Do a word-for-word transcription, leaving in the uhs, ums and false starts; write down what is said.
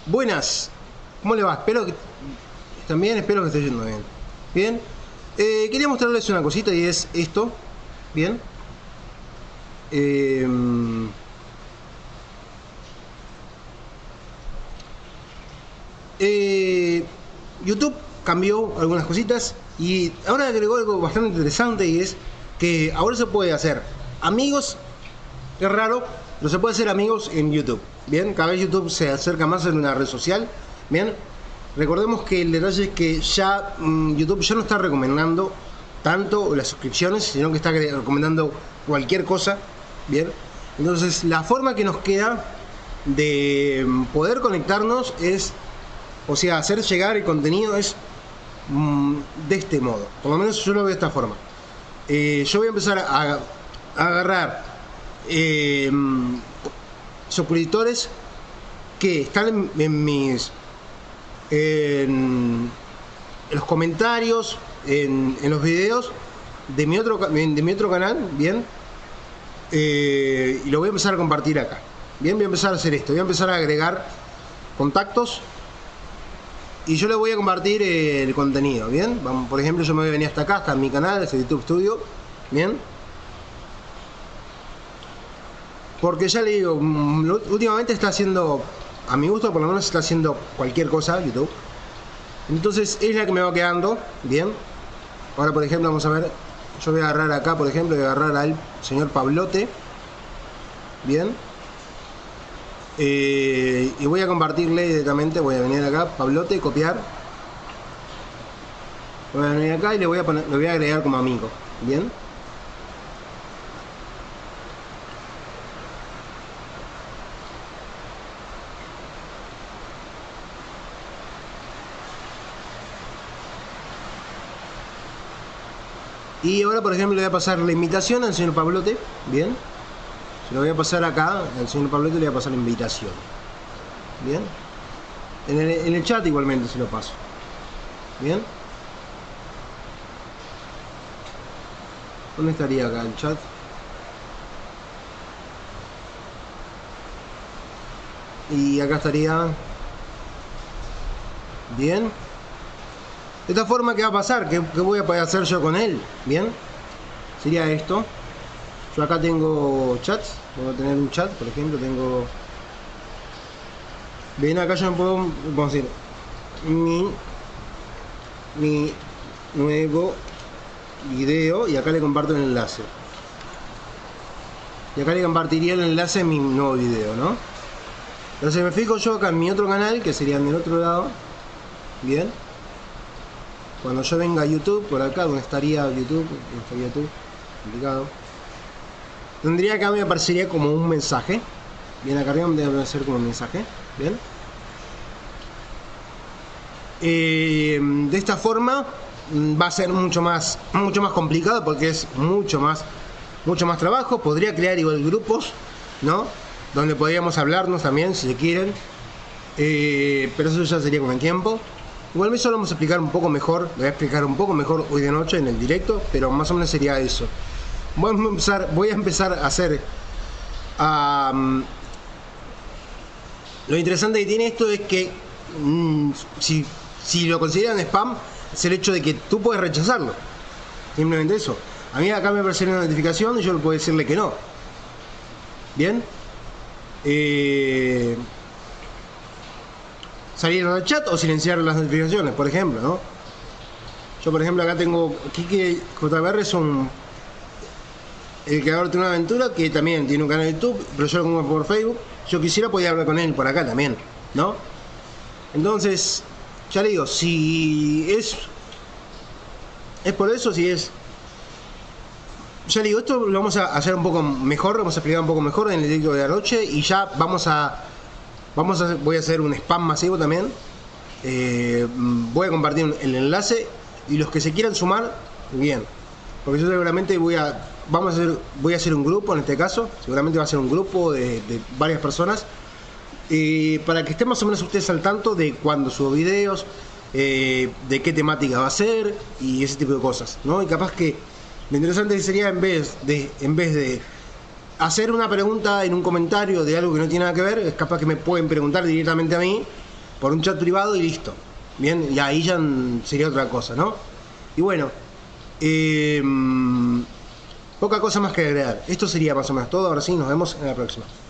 Buenas, ¿cómo le va? Espero que estén bien, espero que esté yendo bien. Bien, eh, quería mostrarles una cosita y es esto. Bien, eh, eh, YouTube cambió algunas cositas y ahora agregó algo bastante interesante y es que ahora se puede hacer amigos. Es raro, pero se puede hacer amigos en YouTube. Bien, cada vez YouTube se acerca más a una red social. Bien, recordemos que el detalle es que ya mmm, YouTube ya no está recomendando tanto las suscripciones, sino que está recomendando cualquier cosa. Bien, entonces la forma que nos queda de poder conectarnos es, o sea, hacer llegar el contenido es mmm, de este modo. Por lo menos yo lo veo de esta forma. Eh, yo voy a empezar a, a agarrar Eh, suscriptores que están en, en mis en, en los comentarios en, en los videos de mi otro de mi otro canal, bien, eh, y lo voy a empezar a compartir acá. Bien, voy a empezar a hacer esto, voy a empezar a agregar contactos y yo le voy a compartir eh, el contenido. Bien, vamos, por ejemplo, yo me voy a venir hasta acá, hasta mi canal, este YouTube Studio. Bien, porque ya le digo, últimamente está haciendo, a mi gusto por lo menos está haciendo cualquier cosa YouTube. Entonces es la que me va quedando. Bien, ahora por ejemplo vamos a ver, yo voy a agarrar acá, por ejemplo, voy a agarrar al señor Pablote. Bien, eh, y voy a compartirle directamente, voy a venir acá, Pablote, copiar. Voy a venir acá y le voy a poner, le voy a agregar como amigo. Bien, y ahora por ejemplo le voy a pasar la invitación al señor Pablote. Bien, se lo voy a pasar acá al señor Pablote, le voy a pasar la invitación. Bien, en el, en el chat igualmente se lo paso. Bien, ¿dónde estaría acá el chat? Y acá estaría. Bien, de esta forma, ¿qué va a pasar? ¿Qué, qué voy a poder hacer yo con él? Bien, sería esto. Yo acá tengo chats, puedo tener un chat, por ejemplo, tengo... Bien, acá yo me puedo, vamos a decir, mi, mi nuevo video, y acá le comparto el enlace. Y acá le compartiría el enlace a mi nuevo video, ¿no? Entonces me fijo yo acá en mi otro canal, que sería en el otro lado. Bien, cuando yo venga a YouTube, por acá donde estaría YouTube, donde estaría YouTube, complicado, tendría acá, me aparecería como un mensaje. Bien, acá arriba me debe aparecer como un mensaje. Bien, eh, de esta forma va a ser mucho más mucho más complicado, porque es mucho más mucho más trabajo. Podría crear igual grupos, ¿no? Donde podríamos hablarnos también, si se quieren, eh, pero eso ya sería con el tiempo. Igual eso lo vamos a explicar un poco mejor, lo voy a explicar un poco mejor hoy de noche en el directo, pero más o menos sería eso. Voy a empezar, voy a, empezar a hacer... Um, lo interesante que tiene esto es que mmm, si, si lo consideran spam, es el hecho de que tú puedes rechazarlo. Simplemente eso. A mí acá me aparece una notificación y yo le puedo decirle que no. Bien. Eh... salir del chat o silenciar las notificaciones, por ejemplo, ¿no? Yo por ejemplo acá tengo Kike J B R, es un el creador de una aventura que también tiene un canal de YouTube, pero yo lo pongo por Facebook. Yo quisiera poder hablar con él por acá también, ¿no? Entonces, ya le digo, si es es por eso, si es, ya le digo, esto lo vamos a hacer un poco mejor, vamos a explicar un poco mejor en el directo de la noche, y ya vamos a Vamos a hacer, voy a hacer un spam masivo también. Eh, voy a compartir el enlace y los que se quieran sumar, bien. Porque yo seguramente voy a, vamos a hacer, voy a hacer un grupo en este caso. Seguramente va a ser un grupo de, de varias personas. Eh, para que estén más o menos ustedes al tanto de cuándo subo videos, eh, de qué temática va a ser y ese tipo de cosas, ¿no? Y capaz que lo interesante sería, en vez de, en vez de hacer una pregunta en un comentario de algo que no tiene nada que ver, es capaz que me pueden preguntar directamente a mí por un chat privado y listo. Bien, y ahí ya sería otra cosa, ¿no? Y bueno, eh, poca cosa más que agregar. Esto sería más o menos todo. Ahora sí, nos vemos en la próxima.